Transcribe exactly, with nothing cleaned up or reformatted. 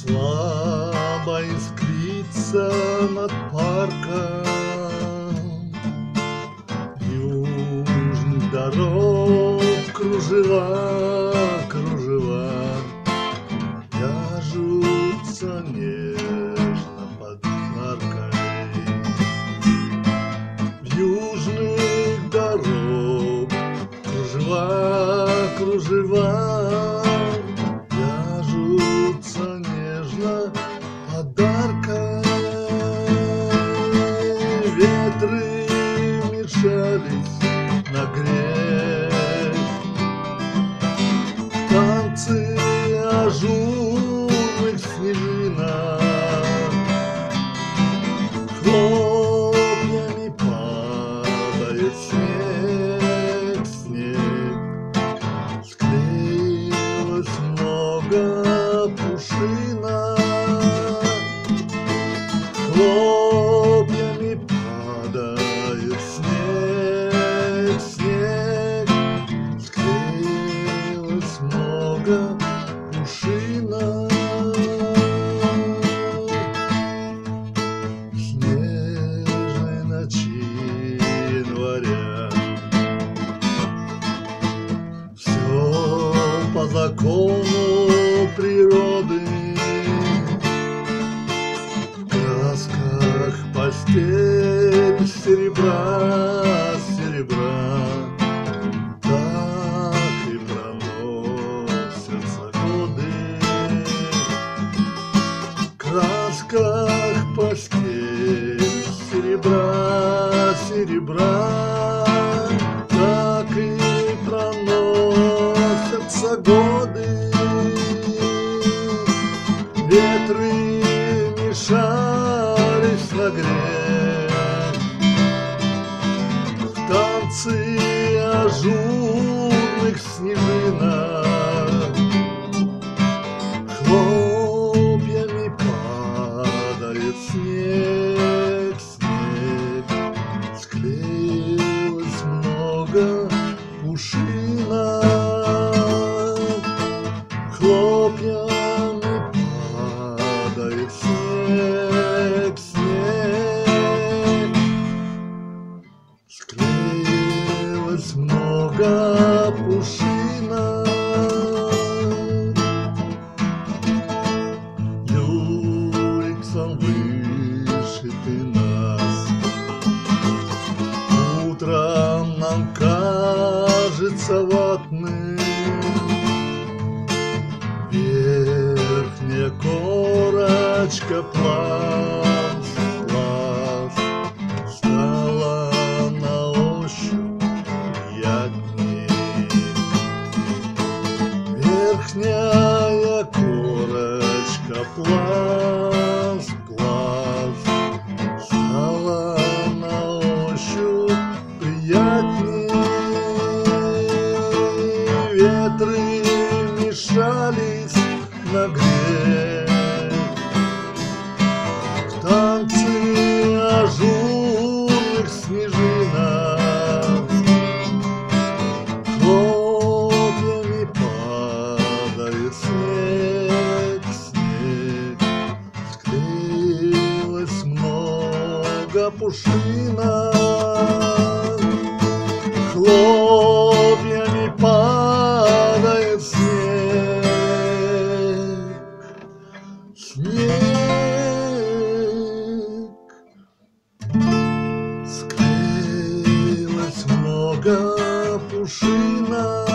Слабо искрится над парком южных дорог кружева, кружева вяжутся нежно под хмаркой. В южных дорог кружева, кружева вяжутся нежно подаркой. Ветры мешались нагреть танцы ажурных снежинок. Хлопьями падает снег, снег. Склеилось много пушинок. Хлопьями падает снег, снег. Склеилось много пушинок. В снежной ночи января все по закону природы. В красках постель серебра, серебра. Так и проносятся годы. В красках постель серебра, серебра. Так и проносятся годы. Ветры мешались нагреть в танцы ажурных снежинок. Хлопьями падает снег, снег. Склеилось много пушинок. Хлопьями падает снег, снег. Склеилось много пушинок. Люрексом вышиты нас. Утром нам кажется ватным. Верхняя корочка пласт, пласт стала на ощупь приятней. Верхняя корочка пласт, пласт стала на ощупь приятней. Ветры мешались нагреть в танцы ажурных снежинок. Хлопьями падает снег, снег. Склеилось много пушинок. Хлопьями падает снег, снег. Склеилось много пушинок.